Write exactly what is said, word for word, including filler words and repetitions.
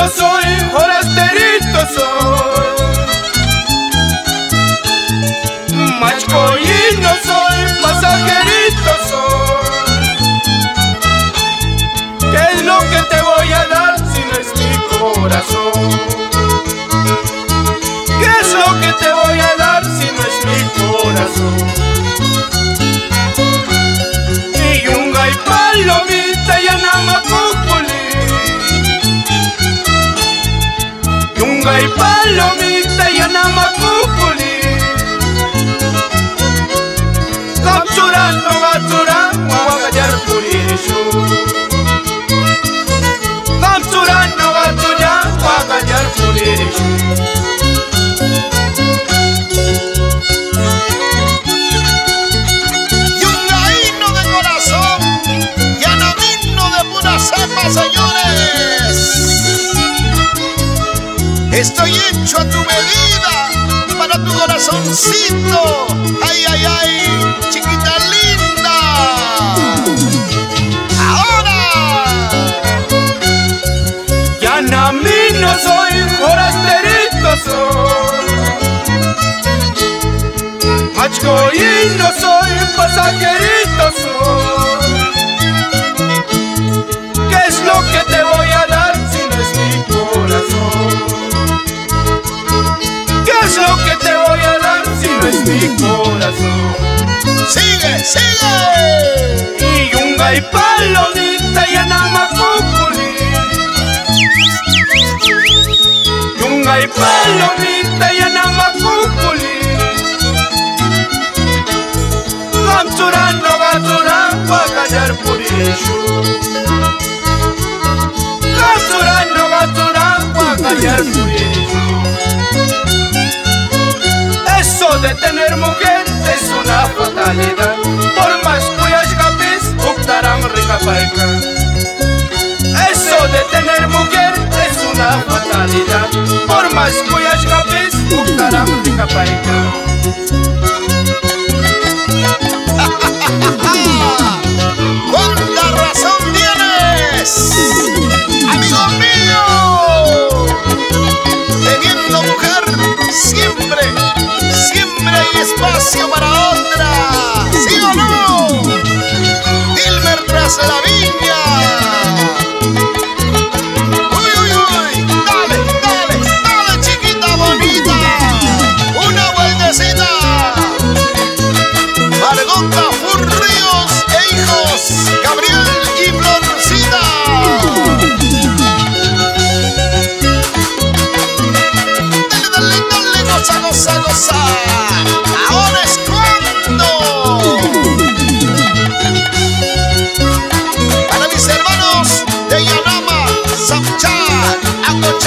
camino soy, forasterito soy. Machcoyino soy, pasajerito soy. ¿Qué es lo que te voy a dar si no es mi corazón? ¿Qué es lo que te voy a dar si no es mi corazón? Y yunga y palomita y anamacuculi. Yunga y palomita y anamacuculi. Capturan no capturan, guagallar purishu. Capturan no capturan, guagallar purishu. Señores, estoy hecho a tu medida, para tu corazoncito. Ay, ay, ay, chiquita linda. Ahora ya namino soy, forasterito soy. Machcoyino soy, pasajerito soy. ¿Qué es lo que te voy a dar si no es mi corazón? ¿Qué es lo que te voy a dar si no es mi corazón? Sigue, sigue. Y yunga y palomita y anamacuculi. Yunga y palomita y anamacuculi. Gamsuran no gamsuran, guagallar purishu. Gamsuran no gamsuran, guagallar purishu. Eso de tener mujer es una fatalidad. Por más cuyas gapis, uktaram ricapaika. Eso de tener mujer es una fatalidad. Por más cuyas gapis, uktaram ricapaika. ¿Cuánta razón tienes, amigo mío? Teniendo mujer, siempre, siempre hay espacio para otra. ¿Sí o no? Dilmer tras la viña. Uy, uy, uy. Dale, dale, dale, chiquita bonita. Una vueltecita. Margota Furríos e hijos, Gabriel y Florcita. Dale, dale, dale, goza, goza, goza. Ahora es cuando. Para mis hermanos de Yanama, Samchar, Acochar.